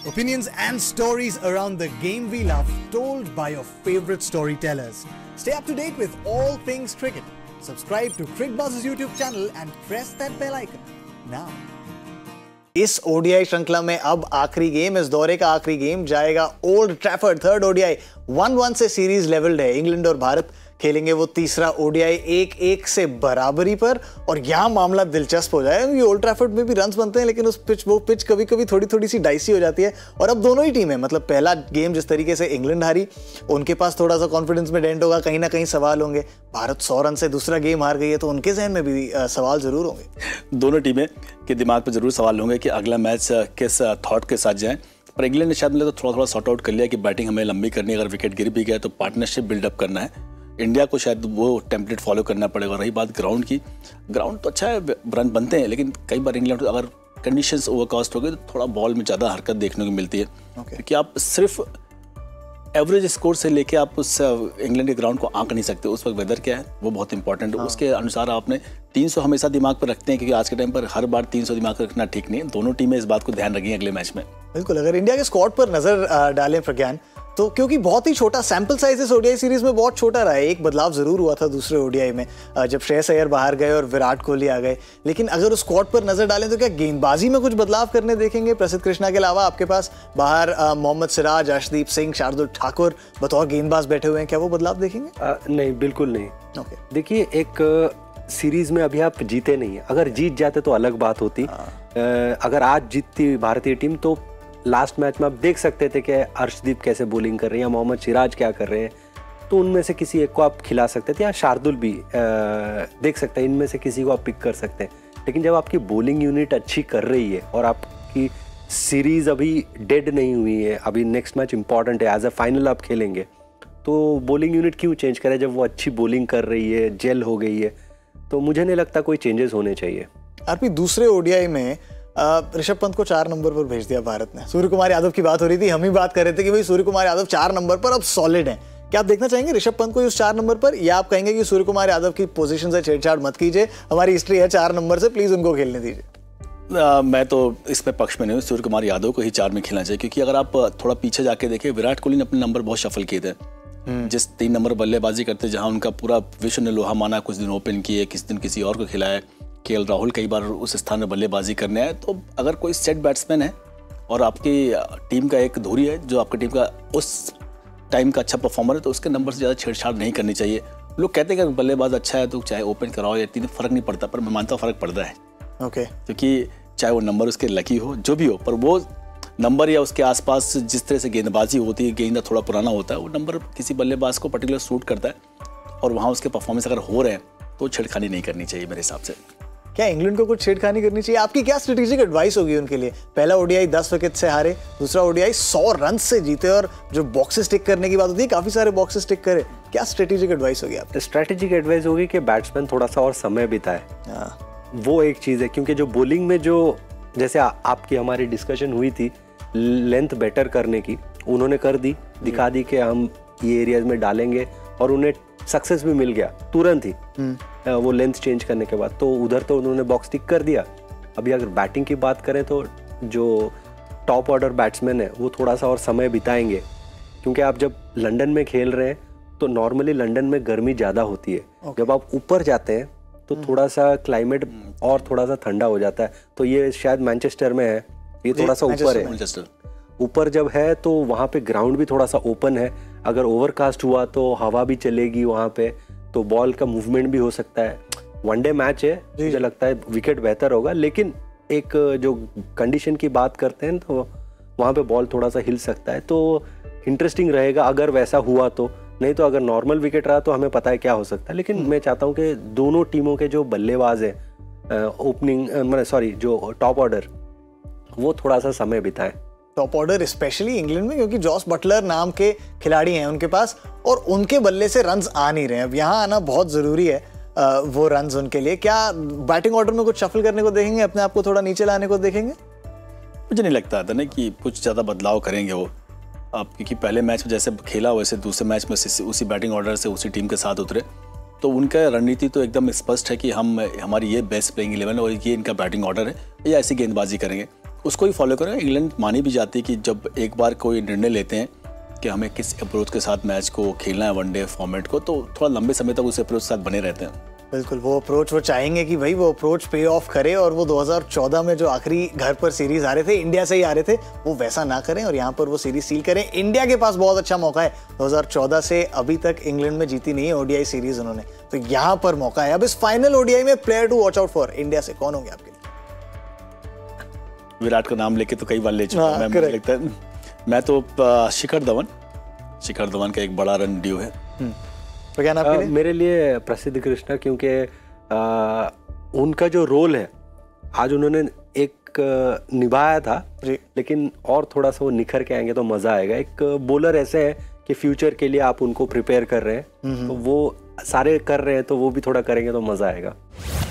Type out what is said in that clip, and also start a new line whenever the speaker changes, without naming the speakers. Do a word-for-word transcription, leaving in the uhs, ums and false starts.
Opinions and stories around the game we love, told by your favorite storytellers. Stay up to date with all things cricket. Subscribe to CricBuzz's YouTube channel and press that bell icon now. इस ODI श्रृंखला में अब आखिरी game, इस दौरे का आखिरी game जाएगा Old Trafford. Third ODI one one से सीरीज लेवल्ड है। इंग्लैंड और भारत खेलेंगे वो तीसरा ओडीआई एक एक से बराबरी पर, और यहाँ मामला दिलचस्प हो जाएगा क्योंकि ओल्ड ट्रैफर्ड में भी रन्स बनते हैं, लेकिन उस पिच वो पिच कभी कभी थोड़ी थोड़ी सी डाइसी हो जाती है। और अब दोनों ही टीमें, मतलब पहला गेम जिस तरीके से इंग्लैंड हारी, उनके पास थोड़ा सा कॉन्फिडेंस में डेंट होगा, कहीं ना कहीं सवाल होंगे। भारत सौ रन से दूसरा गेम हार गई है, तो उनके जहन में भी आ, सवाल जरूर होंगे।
दोनों टीमें के दिमाग पर जरूर सवाल होंगे कि अगला मैच किस थॉट के साथ जाए। पर इंग्लैंड ने शायद मतलब तो थोड़ा थोड़ा सॉर्ट आउट कर लिया कि बैटिंग हमें लंबी करनी है, अगर विकेट गिर भी गया तो पार्टनरशिप बिल्डअप करना है। इंडिया को शायद वो टेम्पलेट फॉलो करना पड़ेगा। रही बात ग्राउंड की, ग्राउंड तो अच्छा है, रन बनते हैं, लेकिन कई बार इंग्लैंड अगर कंडीशंस ओवरकास्ट हो गए तो थोड़ा बॉल में ज़्यादा हरकत देखने को मिलती है। okay. क्योंकि आप सिर्फ एवरेज स्कोर से लेके आप उस इंग्लैंड के ग्राउंड को आंक नहीं सकते। उस वक्त वेदर क्या है वो बहुत इंपॉर्टेंट है। हाँ। उसके अनुसार आपने तीन सौ हमेशा दिमाग पर रखते हैं, क्योंकि आज के टाइम पर हर बार तीन सौ दिमाग पर रखना ठीक नहीं है। दोनों टीमें इस बात को ध्यान रखेंगी अगले मैच में। बिल्कुल,
अगर इंडिया के स्क्वाड पर नजर डालें प्रज्ञान, तो क्योंकि बहुत ही छोटा सैंपल साइज इस ओडीआई सीरीज में बहुत छोटा रहा है। एक बदलाव जरूर हुआ था दूसरे ओडीआई में जब श्रेयस अय्यर बाहर गए और विराट कोहली आ गए, लेकिन अगर उस स्क्वाड पर नजर डालें तो क्या गेंदबाजी में कुछ बदलाव करने देखेंगे? प्रसिद्ध कृष्णा के अलावा आपके पास बाहर मोहम्मद सिराज, अर्शदीप सिंह, शार्दुल ठाकुर बतौर गेंदबाज बैठे हुए हैं, क्या वो बदलाव देखेंगे?
आ, नहीं, बिल्कुल नहीं।
okay.
देखिए, एक सीरीज में अभी आप जीते नहीं है, अगर जीत जाते तो अलग बात होती। अगर आज जीतती भारतीय टीम तो लास्ट मैच में आप देख सकते थे कि अर्शदीप कैसे बॉलिंग कर रहे हैं या मोहम्मद सिराज क्या कर रहे हैं, तो उनमें से किसी एक को आप खिला सकते थे, या शार्दुल भी आ, देख सकते हैं, इनमें से किसी को आप पिक कर सकते हैं। लेकिन जब आपकी बॉलिंग यूनिट अच्छी कर रही है और आपकी सीरीज अभी डेड नहीं हुई है, अभी नेक्स्ट मैच इंपॉर्टेंट है, एज अ फाइनल आप खेलेंगे, तो बॉलिंग यूनिट क्यों चेंज करें जब वो अच्छी बॉलिंग कर रही है, जेल हो गई है? तो मुझे नहीं लगता कोई चेंजेस होने चाहिए।
आरपी, दूसरे ओडीआई में ऋषभ पंत को चार नंबर पर भेज दिया भारत ने। सूर्य कुमार यादव की बात हो रही थी, हम ही बात कर रहे थे कि भाई सूर्य कुमार यादव चार नंबर पर अब सॉलिड हैं। क्या आप देखना चाहेंगे ऋषभ पंत को उस चार नंबर पर, या आप कहेंगे कि सूर्य कुमार यादव की पोजीशन से छेड़छाड़ मत कीजिए, हमारी हिस्ट्री है चार नंबर से, प्लीज उनको खेलने दीजिए?
आ, मैं तो इसमें पक्ष में नहीं हूँ। सूर्य कुमार यादव को ही चार में खेलना चाहिए, क्योंकि अगर आप थोड़ा पीछे जाके देखें, विराट कोहली ने अपने नंबर बहुत शफल किए थे। जिस तीन नंबर बल्लेबाजी करते, जहाँ उनका पूरा विश्व ने लोहा माना, कुछ दिन ओपन किए, किस दिन किसी और को खिलाया। केएल राहुल कई बार उस स्थान में बल्लेबाजी करने आए। तो अगर कोई सेट बैट्समैन है और आपकी टीम का एक धुरी है जो आपकी टीम का उस टाइम का अच्छा परफॉर्मर है, तो उसके नंबर से ज़्यादा छेड़छाड़ नहीं करनी चाहिए। लोग कहते हैं कि बल्लेबाज अच्छा है तो चाहे ओपन कराओ या तीन, फर्क नहीं पड़ता, पर मैं मानता हूँ फर्क पड़ता है।
Okay okay.
क्योंकि चाहे वो नंबर उसके लकी हो, जो भी हो, पर वो नंबर या उसके आसपास जिस तरह से गेंदबाजी होती है, गेंद थोड़ा पुराना होता है, वो नंबर किसी बल्लेबाज को पर्टिकुलर सूट करता है, और वहाँ उसके परफॉर्मेंस अगर हो रहे हैं तो छेड़खानी नहीं करनी चाहिए मेरे हिसाब से।
क्या इंग्लैंड को कुछ छेड़खानी करनी चाहिए? आपकी क्या स्ट्रेटेजिक एडवाइस होगी उनके लिए? पहला ओडीआई दस विकेट से हारे, दूसरा ओडीआई सौ रन से जीते, और जो बॉक्सेस टिक करने की बात होती है, काफी सारे बॉक्सेस टिक करे। क्या स्ट्रेटेजिक एडवाइस होगी आपकी?
स्ट्रेटेजिक एडवाइस होगी कि बैट्समैन थोड़ा सा और समय बिताए। वो एक चीज है, क्योंकि जो बॉलिंग में जो जैसे आ, आपकी हमारी डिस्कशन हुई थी लेंथ बेटर करने की, उन्होंने कर दी, दिखा दी कि हम ये एरियाज में डालेंगे, और उन्हें सक्सेस भी मिल गया तुरंत ही वो लेंथ चेंज करने के बाद। तो उधर तो उन्होंने बॉक्स टिक कर दिया। अभी अगर बैटिंग की बात करें तो जो टॉप ऑर्डर बैट्समैन है वो थोड़ा सा और समय बिताएंगे, क्योंकि आप जब लंदन में खेल रहे हैं तो नॉर्मली लंदन में गर्मी ज़्यादा होती है। okay. जब आप ऊपर जाते हैं तो थोड़ा सा क्लाइमेट और थोड़ा सा ठंडा हो जाता है। तो ये शायद मैनचेस्टर में है, ये थोड़ा सा ऊपर है, ऊपर जब है तो वहाँ पे ग्राउंड भी थोड़ा सा ओपन है। अगर ओवरकास्ट हुआ तो हवा भी चलेगी वहाँ पे, तो बॉल का मूवमेंट भी हो सकता है। वनडे मैच है, मुझे लगता है विकेट बेहतर होगा, लेकिन एक जो कंडीशन की बात करते हैं तो वहाँ पे बॉल थोड़ा सा हिल सकता है। तो इंटरेस्टिंग रहेगा अगर वैसा हुआ तो। नहीं तो अगर नॉर्मल विकेट रहा तो हमें पता है क्या हो सकता है। लेकिन मैं चाहता हूँ कि दोनों टीमों के जो बल्लेबाज हैं, ओपनिंग मतलब सॉरी जो टॉप ऑर्डर, वो थोड़ा सा समय बिताएं।
टॉप ऑर्डर स्पेशली इंग्लैंड में, क्योंकि जॉस बटलर नाम के खिलाड़ी हैं उनके पास, और उनके बल्ले से रन्स आ नहीं रहे हैं। अब यहाँ आना बहुत ज़रूरी है, आ, वो रन्स उनके लिए। क्या बैटिंग ऑर्डर में कुछ शफल करने को देखेंगे, अपने आप को थोड़ा नीचे लाने को देखेंगे?
मुझे नहीं लगता था ना कि कुछ ज़्यादा बदलाव करेंगे वो, अब क्योंकि पहले मैच में जैसे खेला वैसे दूसरे मैच में उसी बैटिंग ऑर्डर से उसी टीम के साथ उतरे। तो उनका रणनीति तो एकदम स्पष्ट है कि हम हमारी ये बेस्ट प्लेइंग इलेवन और ये इनका बैटिंग ऑर्डर है, या ऐसी गेंदबाजी करेंगे। उसको ही फॉलो करें। इंग्लैंड मानी भी जाती है कि जब एक बार कोई निर्णय लेते हैं कि हमें किस अप्रोच के साथ मैच को खेलना है वनडे फॉर्मेट को, तो थोड़ा लंबे समय तक उस अप्रोच के साथ बने रहते हैं।
बिल्कुल, वो अप्रोच वो चाहेंगे कि भाई वो अप्रोच पे ऑफ करे, और वो दो हज़ार चौदह में जो आखिरी घर पर सीरीज आ रहे थे, इंडिया से ही आ रहे थे, वो वैसा ना करें और यहाँ पर वो सीरीज सील करें। इंडिया के पास बहुत अच्छा मौका है, दो हज़ार चौदह से अभी तक इंग्लैंड में जीती नहीं है ओडीआई सीरीज उन्होंने, तो यहाँ पर मौका है। अब इस फाइनल ओडीआई में player to watch out for India से कौन होंगे आपके लिए?
विराट का नाम लेके तो कई बार ले चुका हूं मैं, मुझे लगता है मैं तो शिखर धवन शिखर धवन का एक बड़ा रन ड्यू है।
तो क्या नाम लिए? मेरे लिए प्रसिद्ध कृष्णा, क्योंकि आ, उनका जो रोल है आज उन्होंने एक आ, निभाया था, लेकिन और थोड़ा सा वो निखर के आएंगे तो मजा आएगा। एक बॉलर ऐसे है कि फ्यूचर के लिए आप उनको प्रिपेयर कर रहे हैं, तो वो सारे कर रहे हैं तो वो भी थोड़ा करेंगे तो मजा आएगा।